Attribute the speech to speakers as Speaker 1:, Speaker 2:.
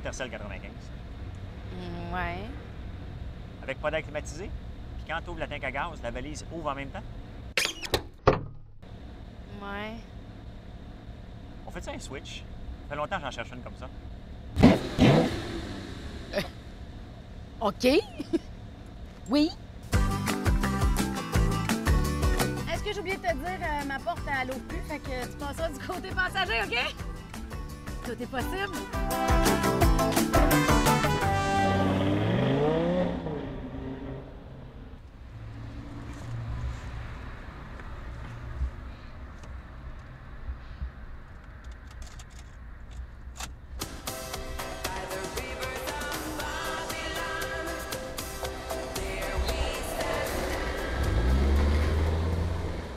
Speaker 1: Tercel 95.
Speaker 2: Ouais.
Speaker 1: Avec pas d'air climatisé. Puis quand tu ouvres la tank à gaz, la valise ouvre en même temps.
Speaker 2: Ouais.
Speaker 1: On fait ça un switch? Ça fait longtemps que j'en cherche une comme ça.
Speaker 2: OK. Oui. Est-ce que j'ai oublié de te dire, ma porte, elle l'ouvre plus, fait que tu passeras du côté passager, OK? Tout est possible.